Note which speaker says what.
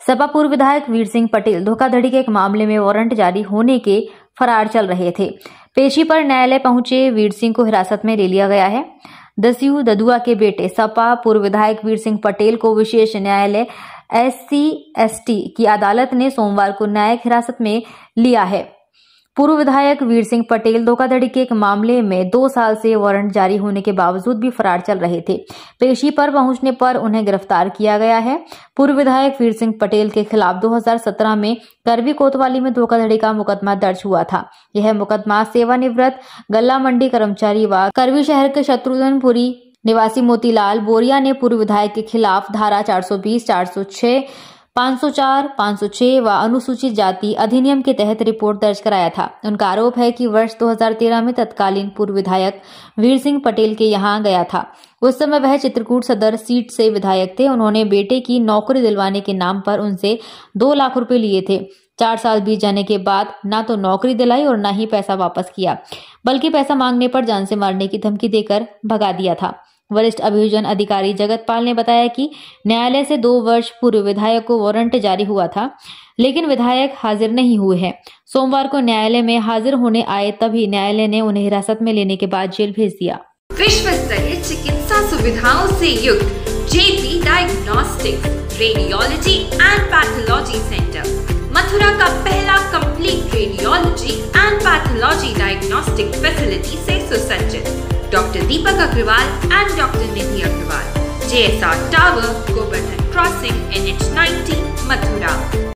Speaker 1: सपा पूर्व विधायक वीर सिंह पटेल धोखाधड़ी के एक मामले में वारंट जारी होने के फरार चल रहे थे। पेशी पर न्यायालय पहुंचे वीर सिंह को हिरासत में ले लिया गया है। दस्यू ददुआ के बेटे सपा पूर्व विधायक वीर सिंह पटेल को विशेष न्यायालय SC/ST की अदालत ने सोमवार को न्यायिक हिरासत में लिया है। पूर्व विधायक वीर सिंह पटेल धोखाधड़ी के एक मामले में 2 साल से वारंट जारी होने के बावजूद भी फरार चल रहे थे। पेशी पर पहुंचने पर उन्हें गिरफ्तार किया गया है। पूर्व विधायक वीर सिंह पटेल के खिलाफ 2017 में करवी कोतवाली में धोखाधड़ी का मुकदमा दर्ज हुआ था। यह मुकदमा सेवानिवृत्त गल्ला मंडी कर्मचारी व करवी शहर के शत्रुघ्नपुरी निवासी मोतीलाल बोरिया ने पूर्व विधायक के खिलाफ धारा 420, 406, 504, 506 व अनुसूचित जाति अधिनियम के तहत रिपोर्ट दर्ज कराया था। उनका आरोप है कि वर्ष 2013 में तत्कालीन पूर्व विधायक वीर सिंह पटेल के यहां गया था। उस समय वह चित्रकूट सदर सीट से विधायक थे। उन्होंने बेटे की नौकरी दिलवाने के नाम पर उनसे 2 लाख रुपए लिए थे। 4 साल बीत जाने के बाद ना तो नौकरी दिलाई और ना ही पैसा वापस किया, बल्कि पैसा मांगने पर जान से मारने की धमकी देकर भगा दिया था। वरिष्ठ अभियोजन अधिकारी जगतपाल ने बताया कि न्यायालय से 2 वर्ष पूर्व विधायक को वारंट जारी हुआ था, लेकिन विधायक हाजिर नहीं हुए हैं। सोमवार को न्यायालय में हाजिर होने आए तभी न्यायालय ने उन्हें हिरासत में लेने के बाद जेल भेज दिया।
Speaker 2: विश्व स्तरीय चिकित्सा सुविधाओं से युक्त JP diagnostics, radiology and pathology centre Mathura का पहला complete radiology and pathology diagnostic facility से सुसज्जित। Doctor Deepak Agrawal and doctor Nidhi Agrawal, JSR tower, Govardhan crossing, NH90, Mathura.